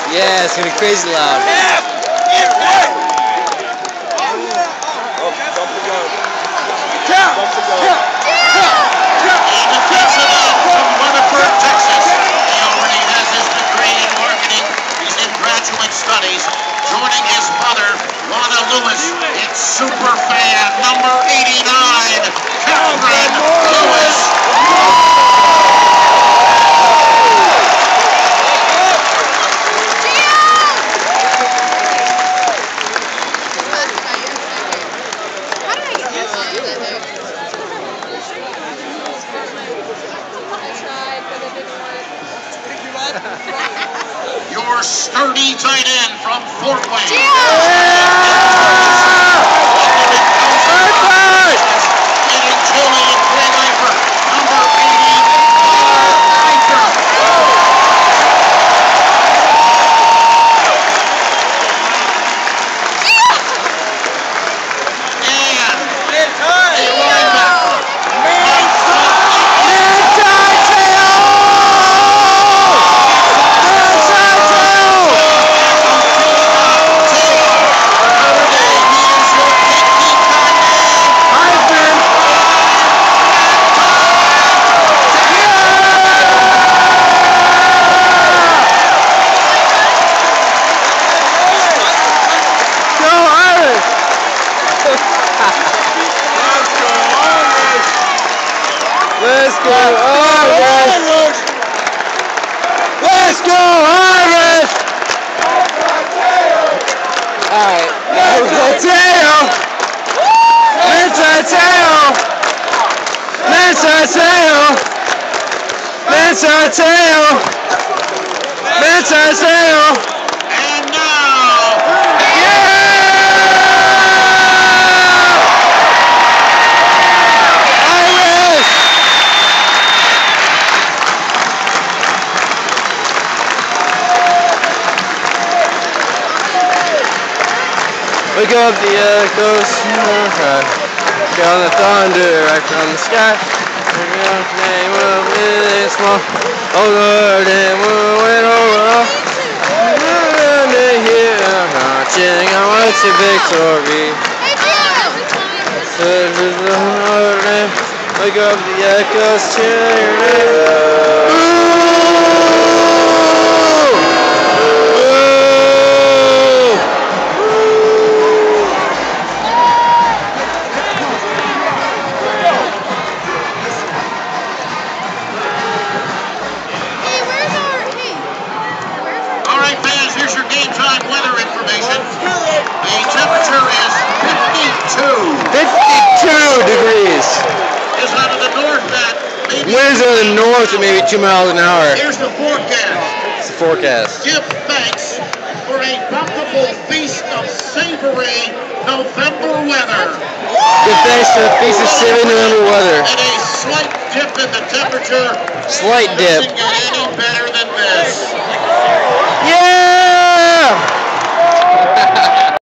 Yeah, it's gonna be crazy loud. Studies, joining his mother, Lewis, in super fan number 89, Kapron Lewis-Moore. Your sturdy tight end from Fort Wayne. Getting Julie and Greg Eifert, number 84, Eifert. And a linebacker. Let's go, Irish! Let's go, Irish! Alright, Manti Te'o! Manti Te'o! Manti Te'o! Manti Te'o! Manti Te'o! And now, wake up the echoes, down the thunder, right from the sky. Name of it small. Oh Lord, and we'll win over. Here, marching on to victory. Wake up the echoes, cheer your name. here's your game time weather information. The temperature is 52. 52 degrees. Is out of the north at maybe... Winds out of the north at maybe 2 miles an hour. Here's the forecast. It's the forecast. Give thanks for a bountiful feast of savory November weather. Give thanks to the feast of savory November weather. And a slight dip in the temperature. Slight dip. Doesn't get any better than this. Yeah!